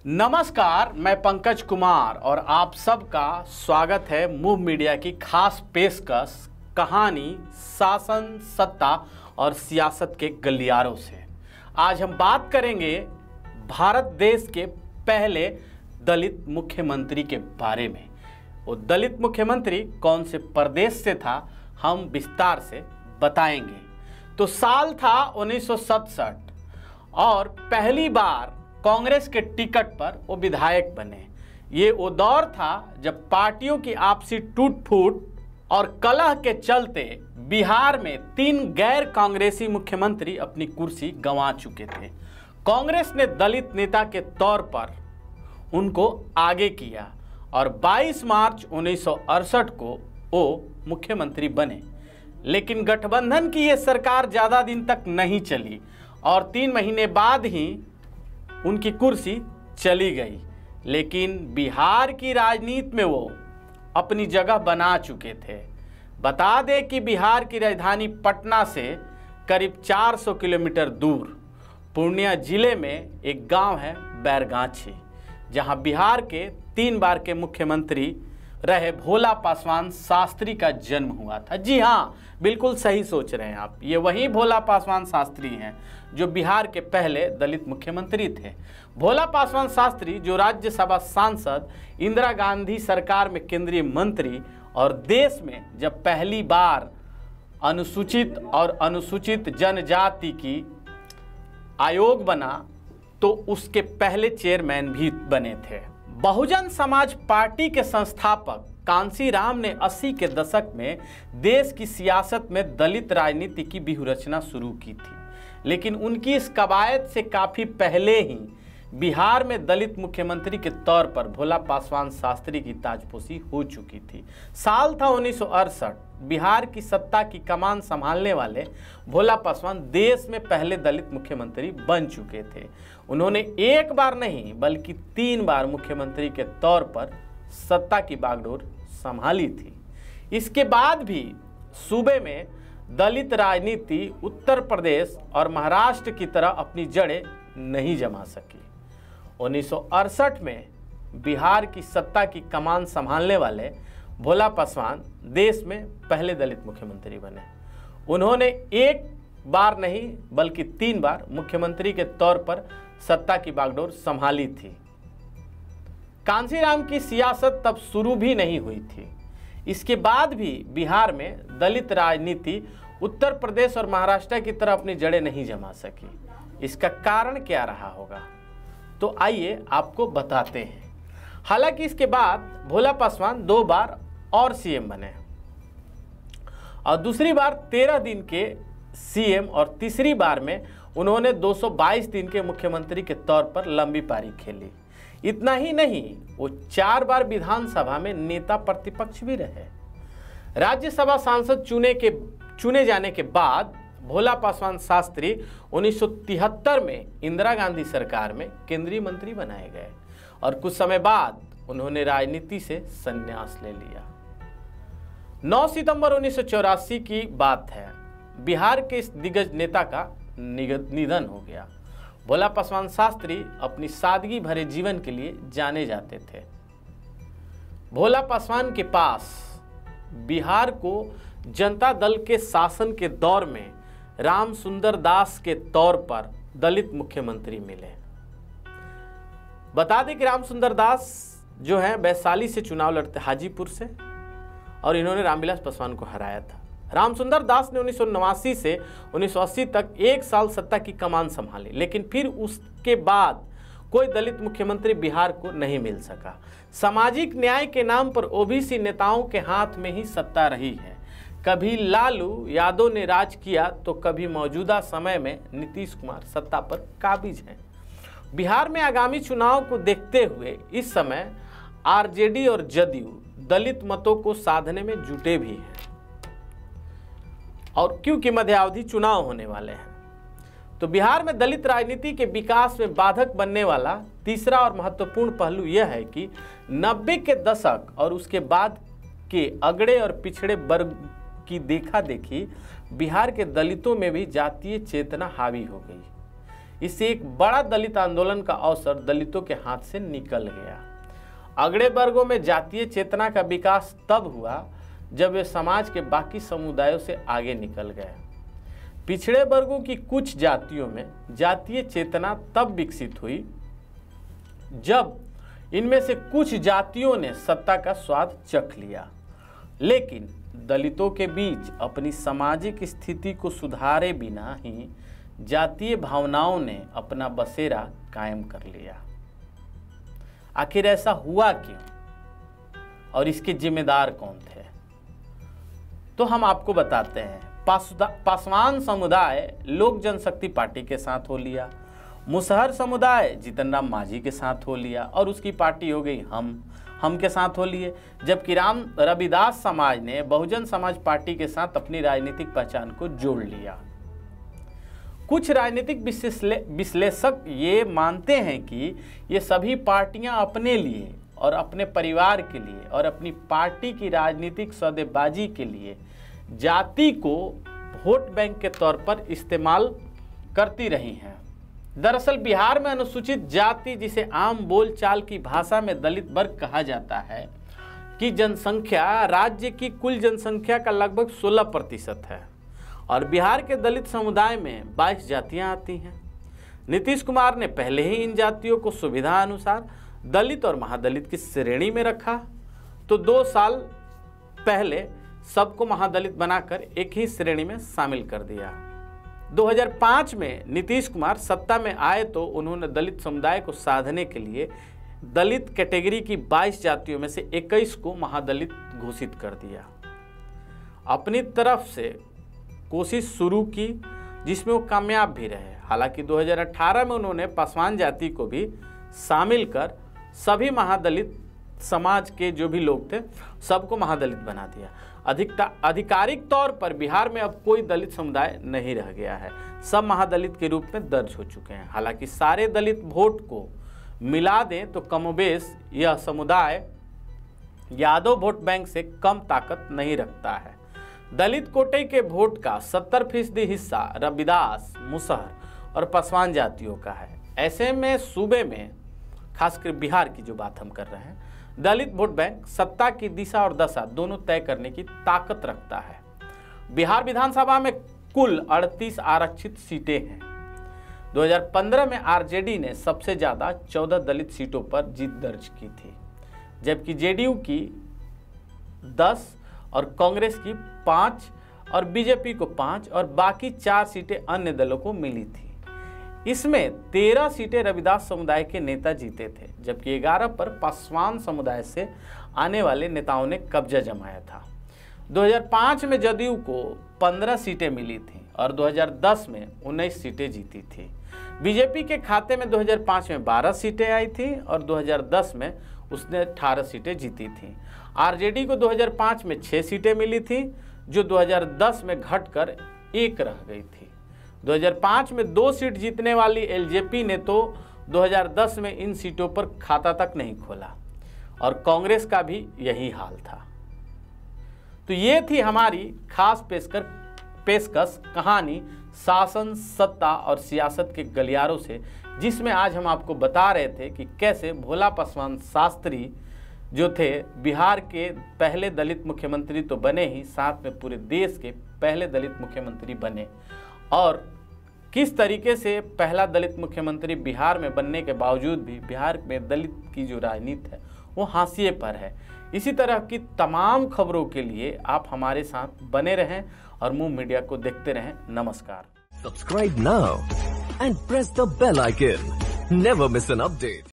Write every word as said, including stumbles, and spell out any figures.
नमस्कार, मैं पंकज कुमार और आप सबका स्वागत है मूव मीडिया की खास पेशकश कहानी शासन, सत्ता और सियासत के गलियारों से। आज हम बात करेंगे भारत देश के पहले दलित मुख्यमंत्री के बारे में। वो दलित मुख्यमंत्री कौन से प्रदेश से था, हम विस्तार से बताएंगे। तो साल था उन्नीस सौ सड़सठ और पहली बार कांग्रेस के टिकट पर वो विधायक बने। ये वो दौर था जब पार्टियों की आपसी टूट फूट और कलह के चलते बिहार में तीन गैर कांग्रेसी मुख्यमंत्री अपनी कुर्सी गंवा चुके थे। कांग्रेस ने दलित नेता के तौर पर उनको आगे किया और बाईस मार्च उन्नीस सौ अड़सठ को वो मुख्यमंत्री बने। लेकिन गठबंधन की ये सरकार ज़्यादा दिन तक नहीं चली और तीन महीने बाद ही उनकी कुर्सी चली गई। लेकिन बिहार की राजनीति में वो अपनी जगह बना चुके थे। बता दें कि बिहार की राजधानी पटना से करीब चार सौ किलोमीटर दूर पूर्णिया जिले में एक गांव है बैरगाछी, जहां बिहार के तीन बार के मुख्यमंत्री रहे भोला पासवान शास्त्री का जन्म हुआ था। जी हाँ, बिल्कुल सही सोच रहे हैं आप, ये वही भोला पासवान शास्त्री हैं जो बिहार के पहले दलित मुख्यमंत्री थे। भोला पासवान शास्त्री जो राज्यसभा सांसद, इंदिरा गांधी सरकार में केंद्रीय मंत्री और देश में जब पहली बार अनुसूचित और अनुसूचित जनजाति की आयोग बना तो उसके पहले चेयरमैन भी बने थे। बहुजन समाज पार्टी के संस्थापक कांशीराम ने अस्सी के दशक में देश की सियासत में दलित राजनीति की व्यूहरचना शुरू की थी। लेकिन उनकी इस कवायद से काफ़ी पहले ही बिहार में दलित मुख्यमंत्री के तौर पर भोला पासवान शास्त्री की ताजपोशी हो चुकी थी। साल था उन्नीस सौ अड़सठ। बिहार की सत्ता की कमान संभालने वाले भोला पासवान देश में पहले दलित मुख्यमंत्री बन चुके थे। उन्होंने एक बार नहीं बल्कि तीन बार मुख्यमंत्री के तौर पर सत्ता की बागडोर संभाली थी। इसके बाद भी सूबे में दलित राजनीति उत्तर प्रदेश और महाराष्ट्र की तरह अपनी जड़ें नहीं जमा सकी। उन्नीस सौ अड़सठ में बिहार की सत्ता की कमान संभालने वाले भोला पासवान देश में पहले दलित मुख्यमंत्री बने। उन्होंने एक बार नहीं बल्कि तीन बार मुख्यमंत्री के तौर पर सत्ता की बागडोर संभाली थी। कांशीराम की सियासत तब शुरू भी नहीं हुई थी। इसके बाद भी बिहार में दलित राजनीति उत्तर प्रदेश और महाराष्ट्र की तरह अपनी जड़ें नहीं जमा सकी। इसका कारण क्या रहा होगा, तो आइए आपको बताते हैं। हालांकि इसके बाद भोला पासवान दो बार और सीएम बने और दूसरी बार तेरह दिन के सीएम और तीसरी बार में उन्होंने दो सौ बाईस दिन के मुख्यमंत्री के तौर पर लंबी पारी खेली। इतना ही नहीं, वो चार बार विधानसभा में नेता प्रतिपक्ष भी रहे। राज्यसभा सांसद चुने के चुने जाने के बाद भोला पासवान शास्त्री उन्नीस सौ तिहत्तर में इंदिरा गांधी सरकार में केंद्रीय मंत्री बनाए गए और कुछ समय बाद उन्होंने राजनीति से संन्यास ले लिया। नौ सितंबर उन्नीस सौ चौरासी की बात है। बिहार के इस दिग्गज नेता का निधन हो गया। भोला पासवान शास्त्री अपनी सादगी भरे जीवन के लिए जाने जाते थे। भोला पासवान के पास बिहार को जनता दल के शासन के दौर में राम सुंदर दास के तौर पर दलित मुख्यमंत्री मिले। बता दें कि राम सुंदर दास जो है वैशाली से चुनाव लड़ते, हाजीपुर से, और इन्होंने रामविलास पासवान को हराया था। राम सुंदर दास ने उन्नीस सौ नवासी से उन्नीस सौ अस्सी तक एक साल सत्ता की कमान संभाली, लेकिन फिर उसके बाद कोई दलित मुख्यमंत्री बिहार को नहीं मिल सका। सामाजिक न्याय के नाम पर ओबीसी नेताओं के हाथ में ही सत्ता रही है। कभी लालू यादव ने राज किया तो कभी मौजूदा समय में नीतीश कुमार सत्ता पर काबिज हैं। बिहार में आगामी चुनाव को देखते हुए इस समय आरजेडी और जदयू दलित मतों को साधने में जुटे भी हैं, और क्योंकि मध्यावधि चुनाव होने वाले हैं तो बिहार में दलित राजनीति के विकास में बाधक बनने वाला तीसरा और महत्वपूर्ण पहलू यह है कि नब्बे के दशक और उसके बाद के अगड़े और पिछड़े वर्ग की देखा देखी बिहार के दलितों में भी जातीय चेतना हावी हो गई। इससे एक बड़ा दलित आंदोलन का अवसर दलितों के हाथ से निकल गया। अगड़े वर्गों में जातीय चेतना का विकास तब हुआ जब वे समाज के बाकी समुदायों से आगे निकल गए। पिछड़े वर्गों की कुछ जातियों में जातीय चेतना तब विकसित हुई जब इनमें से कुछ जातियों ने सत्ता का स्वाद चख लिया, लेकिन दलितों के बीच अपनी सामाजिक स्थिति को सुधारे बिना ही जातीय भावनाओं ने अपना बसेरा कायम कर लिया। आखिर ऐसा हुआ क्यों और इसके जिम्मेदार कौन थे, तो हम आपको बताते हैं। पासवान समुदाय लोक जनशक्ति पार्टी के साथ हो लिया, मुसहर समुदाय जीतन राम मांझी के साथ हो लिया और उसकी पार्टी हो गई हम हम के साथ हो लिए, जबकि राम रविदास समाज ने बहुजन समाज पार्टी के साथ अपनी राजनीतिक पहचान को जोड़ लिया। कुछ राजनीतिक विश्लेषक ये मानते हैं कि ये सभी पार्टियां अपने लिए और अपने परिवार के लिए और अपनी पार्टी की राजनीतिक सौदेबाजी के लिए जाति को वोट बैंक के तौर पर इस्तेमाल करती रही हैं। दरअसल बिहार में अनुसूचित जाति, जिसे आम बोलचाल की भाषा में दलित वर्ग कहा जाता है, की जनसंख्या राज्य की कुल जनसंख्या का लगभग सोलह प्रतिशत है और बिहार के दलित समुदाय में बाईस जातियां आती हैं। नीतीश कुमार ने पहले ही इन जातियों को सुविधा अनुसार दलित और महादलित की श्रेणी में रखा, तो दो साल पहले सबको महादलित बनाकर एक ही श्रेणी में शामिल कर दिया। दो हज़ार पाँच में नीतीश कुमार सत्ता में आए तो उन्होंने दलित समुदाय को साधने के लिए दलित कैटेगरी की बाईस जातियों में से इक्कीस को महादलित घोषित कर दिया। अपनी तरफ से कोशिश शुरू की, जिसमें वो कामयाब भी रहे। हालांकि दो हज़ार अठारह में उन्होंने पासवान जाति को भी शामिल कर सभी महादलित समाज के जो भी लोग थे सबको महादलित बना दिया। अधिकता आधिकारिक तौर पर बिहार में अब कोई दलित समुदाय नहीं रह गया है, सब महादलित के रूप में दर्ज हो चुके हैं। हालांकि सारे दलित वोट को मिला दें तो कमोबेश यह समुदाय यादव वोट बैंक से कम ताकत नहीं रखता है। दलित कोटे के वोट का सत्तर फीसदी हिस्सा रविदास, मुसहर और पासवान जातियों का है। ऐसे में सूबे में, खासकर बिहार की जो बात हम कर रहे हैं, दलित वोट बैंक सत्ता की दिशा और दशा दोनों तय करने की ताकत रखता है। बिहार विधानसभा में कुल अड़तीस आरक्षित सीटें हैं। दो हज़ार पंद्रह में आरजेडी ने सबसे ज्यादा चौदह दलित सीटों पर जीत दर्ज की थी, जबकि जेडीयू की दस और कांग्रेस की पाँच और बीजेपी को पाँच और बाकी चार सीटें अन्य दलों को मिली थी। इसमें तेरह सीटें रविदास समुदाय के नेता जीते थे, जबकि ग्यारह पर पासवान समुदाय से आने वाले नेताओं ने कब्जा जमाया था। दो हज़ार पाँच में जदयू को पंद्रह सीटें मिली थीं और दो हज़ार दस में उन्नीस सीटें जीती थी। बीजेपी के खाते में दो हज़ार पाँच में बारह सीटें आई थीं और दो हज़ार दस में उसने अठारह सीटें जीती थीं। आरजेडी को दो हज़ार पाँच में छः सीटें मिली थीं, जो दो हज़ार दस में घटकर एक रह गई थी। दो हज़ार पाँच में दो सीट जीतने वाली एलजेपी ने तो दो हज़ार दस में इन सीटों पर खाता तक नहीं खोला और कांग्रेस का भी यही हाल था। तो ये थी हमारी खास पेशकर पेशकश कहानी शासन, सत्ता और सियासत के गलियारों से, जिसमें आज हम आपको बता रहे थे कि कैसे भोला पासवान शास्त्री जो थे बिहार के पहले दलित मुख्यमंत्री तो बने ही, साथ में पूरे देश के पहले दलित मुख्यमंत्री बने, और किस तरीके से पहला दलित मुख्यमंत्री बिहार में बनने के बावजूद भी बिहार में दलित की जो राजनीति है वो हाशिए पर है। इसी तरह की तमाम खबरों के लिए आप हमारे साथ बने रहें और मूव मीडिया को देखते रहें। नमस्कार। Subscribe now and press the bell icon. Never miss an update.